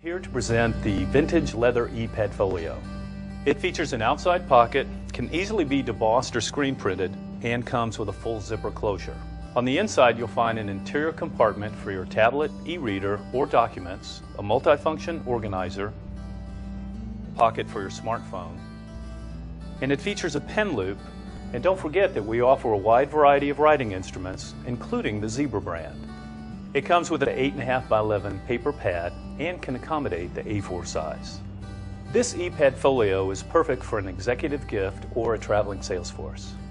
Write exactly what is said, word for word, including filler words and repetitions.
Here to present the vintage leather ePad Folio. It features an outside pocket, can easily be debossed or screen printed, and comes with a full zipper closure. On the inside you'll find an interior compartment for your tablet, e-reader, or documents, a multifunction organizer, pocket for your smartphone, and it features a pen loop. And don't forget that we offer a wide variety of writing instruments, including the Zebra brand. It comes with an eight point five by eleven paper pad and can accommodate the A four size. This ePad Folio is perfect for an executive gift or a traveling sales force.